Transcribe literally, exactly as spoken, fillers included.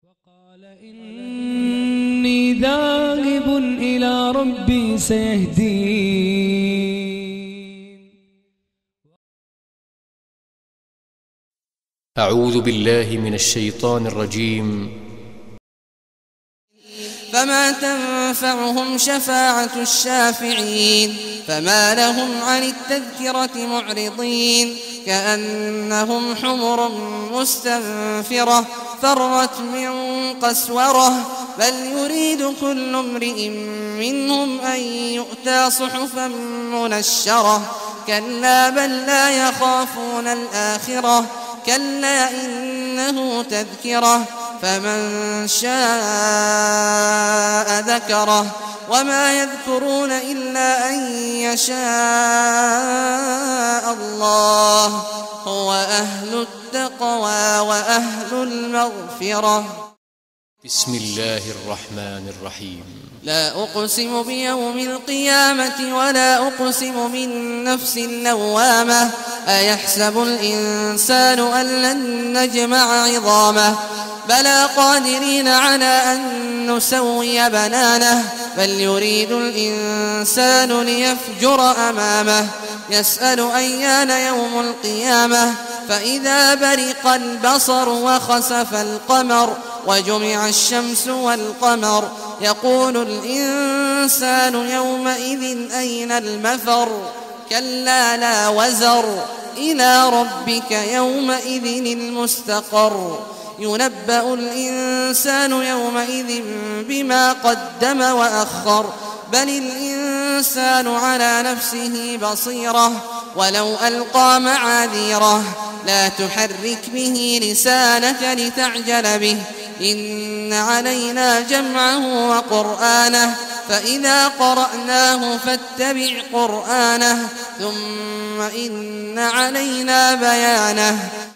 وقال إني ذاهب إلى ربي سيهدين. أعوذ بالله من الشيطان الرجيم. فما تنفعهم شفاعة الشافعين فما لهم عن التذكرة معرضين كأنهم حمر مستنفرة فرت من قسورة بل يريد كل امرئ منهم أن يؤتى صحفا منشرة كلا بل لا يخافون الآخرة كلا إنه تذكرة فمن شاء ذكره وما يذكرون إلا أن يشاء الله هو أهل التقوى وأهل المغفرة. بسم الله الرحمن الرحيم. لا أقسم بيوم القيامة ولا أقسم بالنفس اللوامة أيحسب الإنسان أن لن نجمع عظامه بلى قادرين على أن نسوي بنانه بل يريد الإنسان ليفجر أمامه يسأل أيان يوم القيامة فإذا برق البصر وخسف القمر وجمع الشمس والقمر يقول الإنسان يومئذ أين المفر كلا لا وزر إلى ربك يومئذ المستقر ينبأ الإنسان يومئذ بما قدم وأخر بل الإنسان على نفسه بصيرة ولو ألقى معاذيره لا تحرك به لسانك لتعجل به إن علينا جمعه وقرآنه فإذا قرأناه فاتبع قرآنه ثم إن علينا بيانه